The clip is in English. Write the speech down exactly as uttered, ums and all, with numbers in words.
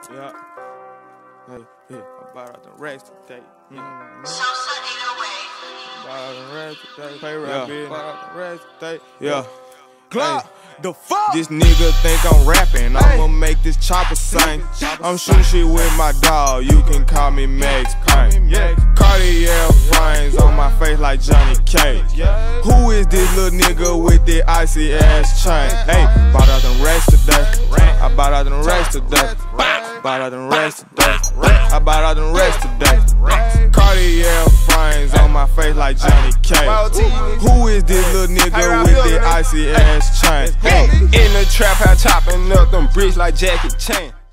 Yeah. Hey, yeah, I bought out the racks today. Mm-hmm. Bought out the racks today. Pay rap yeah. Bought out the racks today. Yeah. Glock, hey. The fuck? This nigga think I'm rapping. Hey. I'ma make this chopper sing. I'm shooting shit with my dog. You can call me Max Payne. Yeah. Cartier frames on my face like Johnny Cage. Yeah. Who is this little nigga with the icy ass chain? Hey, bought out them racks today. I bought out them racks today. Bought out them racks today. I bought out them racks today. Cartier frames on my face like Johnny Cage. Who is this little nigga with the icy ass chain? In the trap house chopping up them bricks like Jackie Chan.